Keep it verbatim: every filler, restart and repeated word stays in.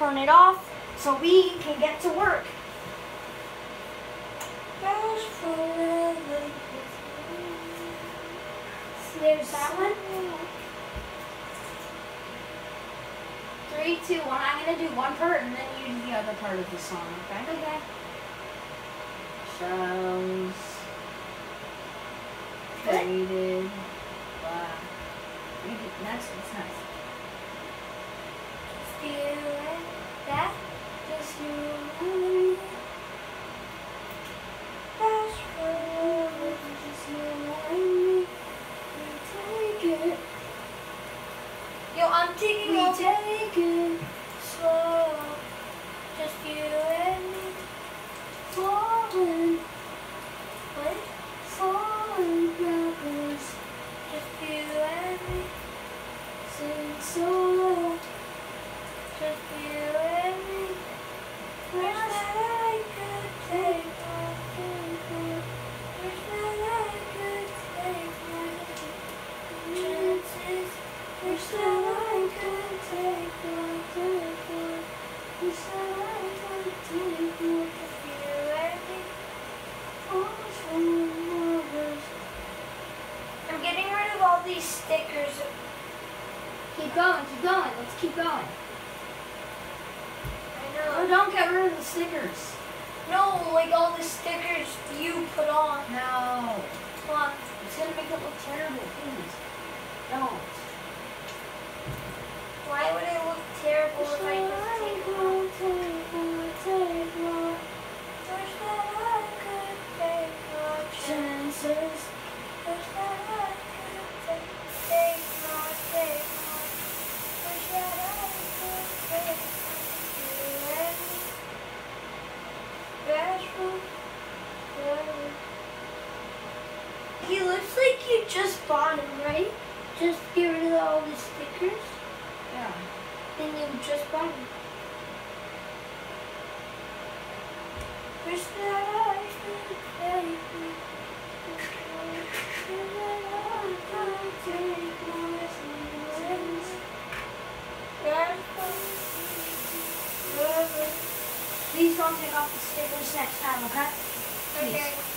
turn it off so we can get to work. There's that one. Three, two, one. I'm gonna do one part and then you do the other part of the song, okay? Okay. Shadows faded. Wow. That's, that's nice. Just you and that. Just you and me. Fast forward, just you and me. We take it. Yo, I'm taking We off. take it Slow. Just you and me. falling, What? falling backwards. Just you and me. Sing solo. Just you and me. Wish that I could take my chances. Wish that I could take my chances. Wish that I could take my chances. Wish that I could take my just you and me. I'm getting rid of all these stickers. Keep going, keep going. Let's keep going. I Oh, know. don't get rid of the stickers. No, like all the stickers you put on. No. Come on. It's gonna make it look terrible, please. Don't. Why would it look terrible if I just take them off? Wish that I could take my chances. Wish that I could take, take my, take my. Wish that I could take my, you and me. Bashful, forever. He looks like you just bought him, right? Just get rid of all the stickers, Yeah. and you just bought him. Wish that I could take me. Wish that I could take my chances. Bashful, forever. Please don't take off the stickers next time, okay? Please. Okay.